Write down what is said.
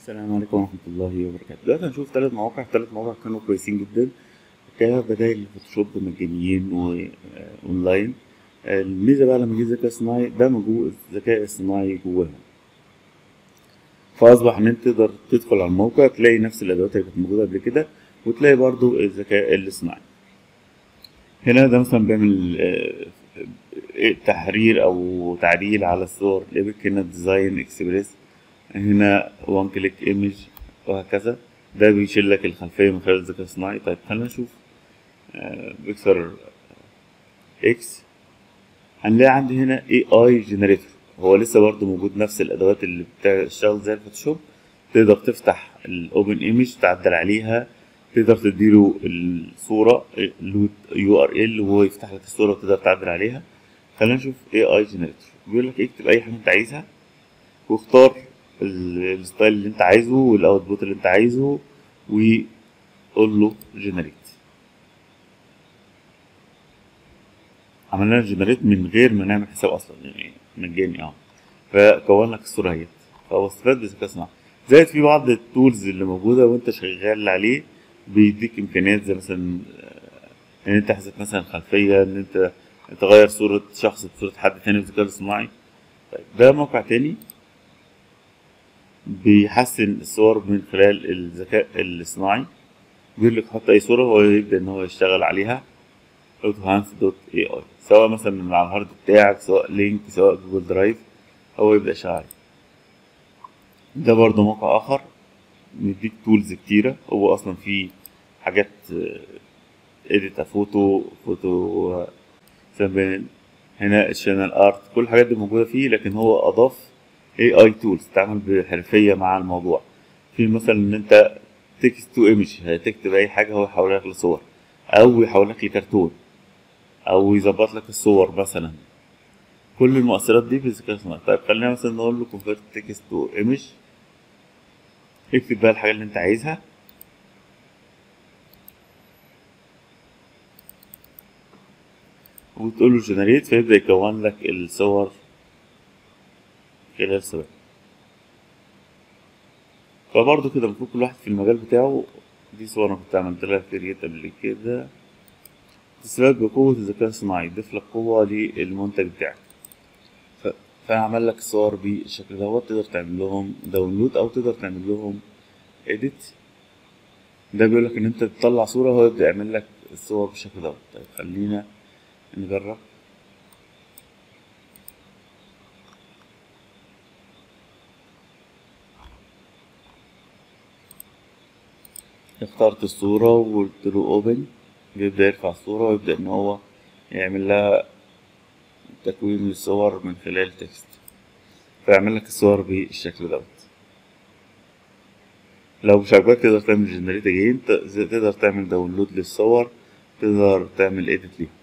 السلام عليكم ورحمة الله وبركاته. دلوقتي هنشوف ثلاث مواقع كانوا كويسين جدا كبدائل للفوتوشوب مجانيين وأونلاين. الميزة بقى لما يجي الذكاء الصناعي ده موجود الذكاء الصناعي جواهم، فأصبح إن أنت تقدر تدخل على الموقع تلاقي نفس الأدوات اللي كانت موجودة قبل كده، وتلاقي برضو الذكاء الاصطناعي. هنا ده مثلا بيعمل تحرير أو تعديل على الصور، ليبك هنا ديزاين اكسبريس، هنا وان كليك ايمج، وهكذا. ده بيشيل لك الخلفية من خلال الذكاء الصناعي. طيب خلينا نشوف بيكسر اكس. هنلاقي عندي هنا اي اي جنريتور، هو لسه برضه موجود نفس الادوات اللي بتشتغل زي الفوتوشوب. تقدر تفتح الاوبن ايمج تعدل عليها، تقدر تديله الصورة يو ار ال وهو يفتح لك الصورة وتقدر تعدل عليها. خلينا نشوف اي اي جنريتور. بيقول لك اكتب اي حاجة انت عايزها واختار الستايل اللي انت عايزه والاوتبوت اللي انت عايزه وقول له جنريت. عملنا جنريت من غير ما نعمل حساب اصلا، يعني مجاني فكون لك الصوره اهيت. فهو استفاد بالذكاء الصناعي. زائد في بعض التولز اللي موجوده وانت شغال عليه بيديك امكانيات، زي مثلا ان انت تحذف مثلا خلفيه، ان انت تغير صوره شخص بصوره حد تاني بالذكاء الصناعي. طيب ده موقع تاني بيحسن الصور من خلال الذكاء الاصطناعي. بيقول لك حط اي صوره هو يبدا ان هو يشتغل عليها. autohance.ai، سواء مثلا من على الهارد بتاعك، سواء لينك، سواء جوجل درايف، هو يبدا يشتغل عليه. ده برضه موقع اخر مديك تولز كتيره. هو اصلا فيه حاجات اديت فوتو مثلا هنا الشانل ارت، كل الحاجات دي موجوده فيه، لكن هو اضاف اي اي تولز تعمل بحرفيه مع الموضوع. في مثلا ان انت تكست تو ايمج، هتكتب اي حاجه هو يحولها لك لصور، او يحولها لك لكرتون، او يظبط لك الصور مثلا. كل المؤثرات دي بالذكاء الصناعي. طيب خلينا مثلا نقول له convert text to image. اكتب بقى الحاجه اللي انت عايزها وتقول له generate، فيبدا يكون لك الصور خلال ثواني. فبرضه كده المفروض كل واحد في المجال بتاعه. دي صور انا كنت عملت لها كريت قبل كده. تستفاد بقوة الذكاء الصناعي، يضيف لك قوة للمنتج بتاعك. فعمل لك الصور بالشكل دوت، تقدر تعمل لهم داونلود او تقدر تعمل لهم اديت. ده بيقول لك ان انت تطلع صورة هو يبدأ يعمل لك الصور بالشكل دوت. طيب خلينا نجرب. اخترت الصورة وقلت له اوبن، بيبدأ يرفع الصورة ويبدأ ان هو يعمل لها تكوين للصور من خلال تكست، فيعمل لك الصور بالشكل دوت. لو مش عاجباك تقدر تعمل جنريت اجين، تقدر تعمل داونلود للصور، تقدر تعمل اديت ليها.